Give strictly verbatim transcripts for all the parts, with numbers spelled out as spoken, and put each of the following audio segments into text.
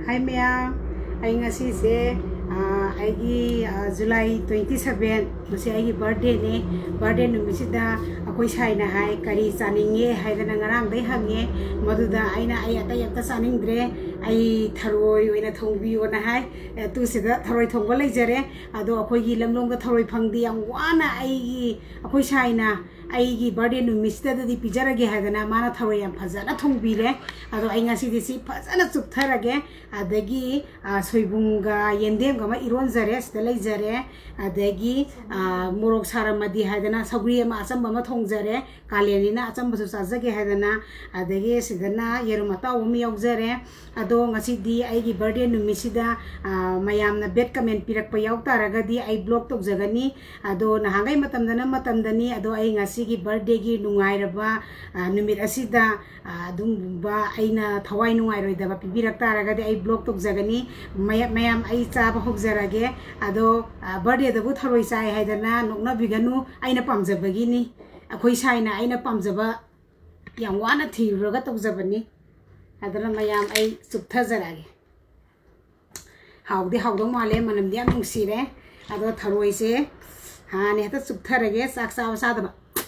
Hai mea, ai ngasi se aigi July twenty-seven masi aigi birthday ne birthday numisida akoi saina hai kari chaninge haidana ngarang dai hange maduda aina ai atai atta chaningdre ai tharoi oina thongbi ona hai tu sida tharoi thongba leijare ado akoi gi lamlong da tharoi phangdi yang wana ai akoi saina ai birthday numisida di pijarage haidana mana tharoi yam phajana thongbire ado ai ngasi disi phajana chuptharage adagi soibunga yendem gama iron zare stelai zare adagi morok saramadi haidana sagri ma achamba ma thongjare kalenina achamba su sajage haidana adagi sidana yerumata umi yogzare ado ngasi di ai gi birthday numisida mayamna bet comment pirakpa yauttaragadi ai blog tokjagani ado nahangai matamdana matamdani ado ai ngasi gi birthday gi nungairaba numit asida adumba aina thawai nungairoidaba pibiraktaragadi ai blog tokjagani mayam ai chaba hokjarage ado birthday dabu tharoi chai haidana nokna biganu aina pamjabagini akhoi saina aina pamjaba yang wana thiraga tokjabani adana mayam ai chupthajarage hawdi hawdong male manamdi am nungsire ado tharoi se ha ne ta chuptharage sak sa sadaba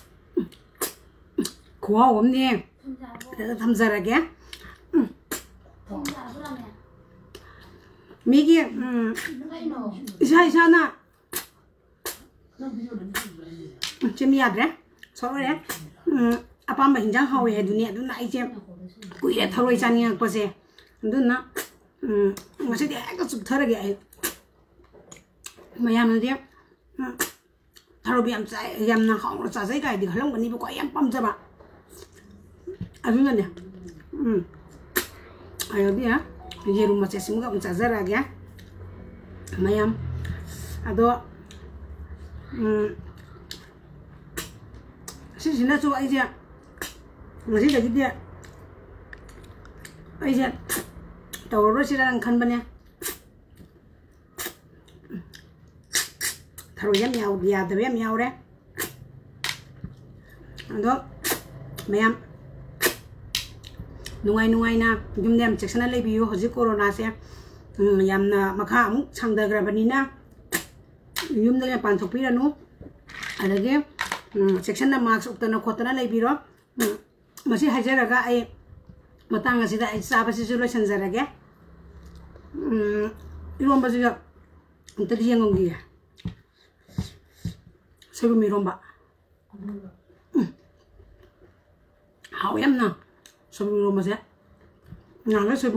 khwa omni ta thamjarage 미기 음 이사 이사나 재미야드래 서로래 음 아빠만 인장 하오에 두니야 누나 이제 꾸이에 타로 이자니야 거세 누나 음 뭐지 내가 좀 털어게 뭐야는데 타로 비암 짜 얌나 하오로 짜세 가이디 할랑 거니 보고 얌 빰자봐 아주는데 음 아여비야 ये room में चेसिम का charger आ गया ma'am अदो सिना जो आई मुझे लगी दिया आई तौर सिरा खनबने थरो यादव यावरे अदो मैम नुंगाई नुंगाई ना जुमदेम सेक्शन लेबियो हजि कोरोना से यामना मखा अमु सांगदग्रबनिना युमदे पानथोपिरनु अदगे सेक्शन ना मार्क्स उक्तना खोतना लेबिरो मसी हाजरगा आई मतंग असिदा आई साबसि जुलो संजरगे इरोंबसि उतदि यंगोंगी सेबु मिरोंबा हाव यामना सब लोग मजे ना ना सब